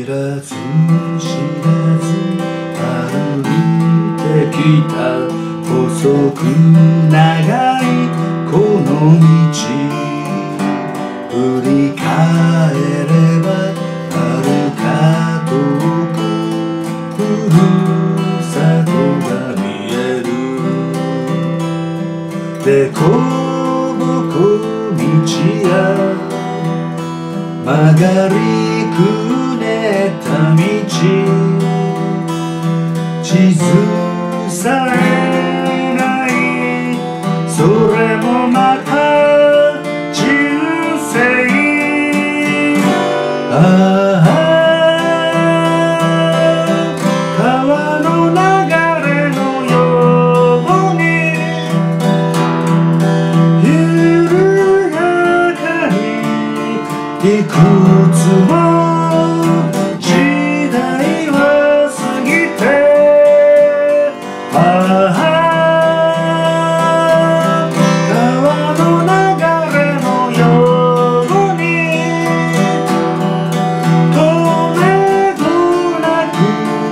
らず知らず歩いてきた細く長いこの道振り返れば遥か遠くふるさとが見えるでこぼこ道や曲がりくねった道地図さえないそれもまた人生ああ川の流れのように緩やかにいくつも時代は過ぎてああ川の流れのようにとめどなく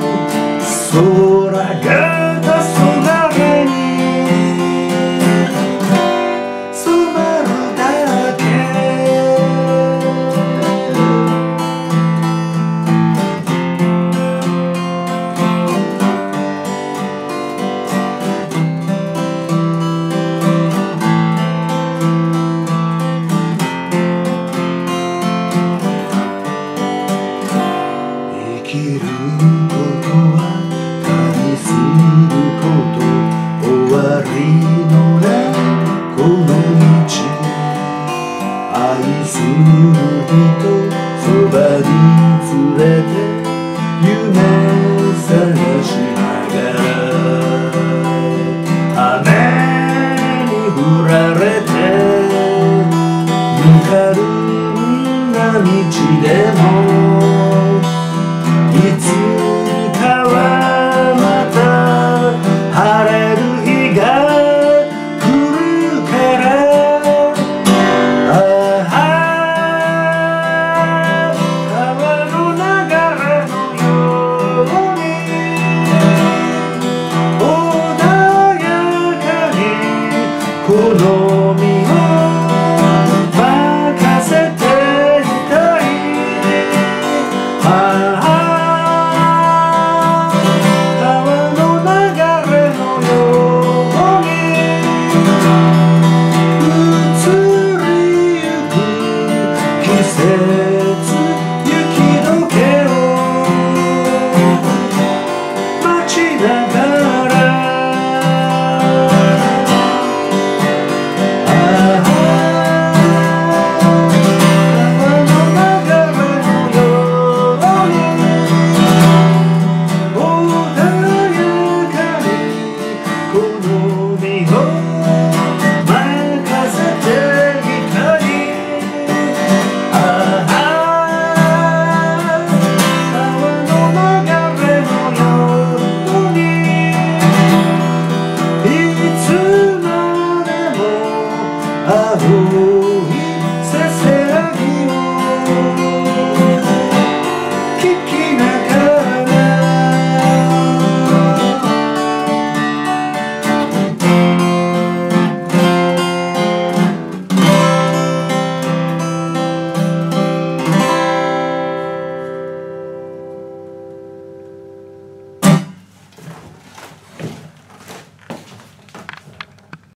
空が黄昏に染まるだけ生きることは旅すること終わりのないこの道愛する人そばに連れて夢探しながら雨に降られてぬかるんだ道でもいつかはまた晴れる日が来るからああ川の流れのように穏やかにこの身を任せていたいああ雪解けを待ちながらああ川の流れのように穏やかにこの身を任せていたい青いせせらぎを聞きながら